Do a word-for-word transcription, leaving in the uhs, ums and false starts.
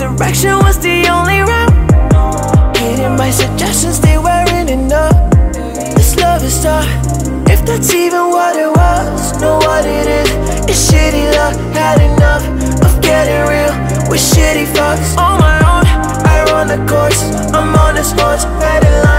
direction was the only route. Hating my suggestions, they weren't enough. This love is tough, if that's even what it was. Know what it is, it's shitty love. Had enough of getting real with shitty fucks. On my own, I run the course, I'm on the sports, red line.